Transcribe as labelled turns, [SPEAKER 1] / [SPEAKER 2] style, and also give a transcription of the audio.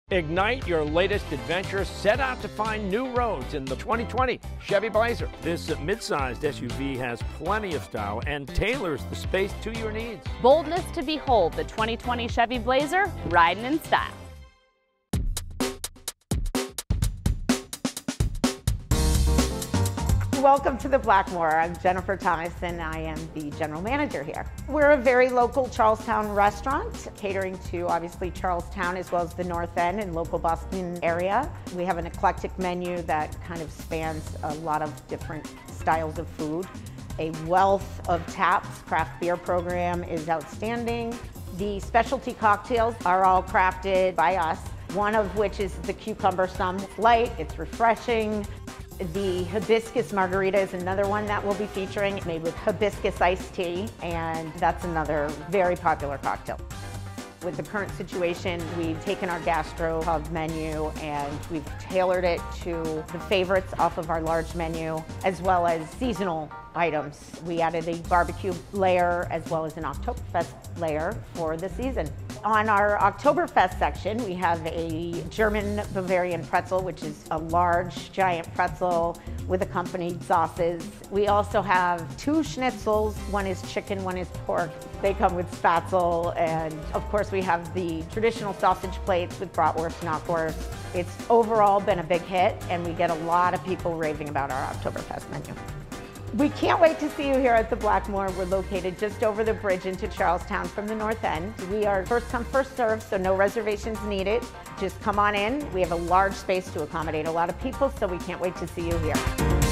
[SPEAKER 1] Ignite your latest adventure. Set out to find new roads in the 2020 Chevy Blazer. This mid-sized SUV has plenty of style and tailors the space to your needs.
[SPEAKER 2] Boldness to behold, the 2020 Chevy Blazer, riding in style.
[SPEAKER 3] Welcome to the Blackmore. I'm Jennifer Thomas and I am the general manager here. We're a very local Charlestown restaurant, catering to obviously Charlestown as well as the North End and local Boston area. We have an eclectic menu that kind of spans a lot of different styles of food. A wealth of taps. Craft beer program is outstanding. The specialty cocktails are all crafted by us, one of which is the Cucumber Sun Light. It's refreshing. The hibiscus margarita is another one that we'll be featuring, made with hibiscus iced tea, and that's another very popular cocktail. With the current situation, we've taken our Gastro Hub menu and we've tailored it to the favorites off of our large menu, as well as seasonal items. We added a barbecue layer as well as an Oktoberfest layer for the season. On our Oktoberfest section, we have a German Bavarian pretzel, which is a large, giant pretzel with accompanied sauces. We also have two schnitzels. One is chicken, one is pork. They come with spatzel, and of course we have the traditional sausage plates with bratwurst, knockwurst. It's overall been a big hit, and we get a lot of people raving about our Oktoberfest menu. We can't wait to see you here at the Blackmore. We're located just over the bridge into Charlestown from the North End. We are first come, first served, so no reservations needed. Just come on in. We have a large space to accommodate a lot of people, so we can't wait to see you here.